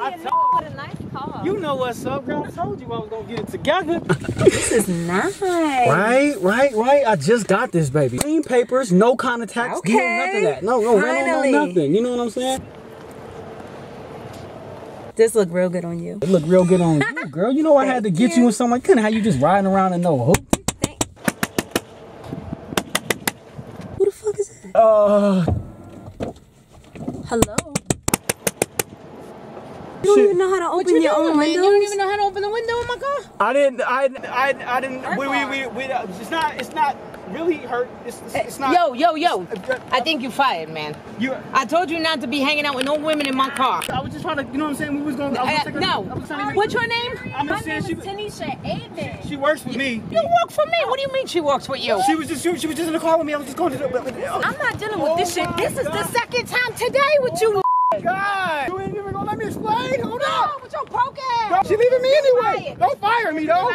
With a nice car. You know what's up, girl. I told you I was gonna get it together. This is nice. Right. I just got this, baby. Clean papers, no kind of tax, Okay. none of that. No, rental, no nothing. You know what I'm saying? This look real good on you. It look real good on you, girl. You know I had to get you in something like that. How you just riding around in no hoop? Who the fuck is that? Hello? You don't even know how to open your own windows? You don't even know how to open the window in my car? I didn't. It's not really hurt. It's not. Yo. I think you fired, man. I told you not to be hanging out with no women in my car. I was just trying to, you know what I'm saying? We was going. What's your name? I'm My just name saying is Tanisha Aiden. she works with me. You work for me. What do you mean she works with you? She was just in the car with me. I was just going to. I'm not dealing with this shit. This is the second time today with you. God, you ain't even gonna let me explain. Hold up. With your broke ass. She leaving me anyway. Don't fire me though.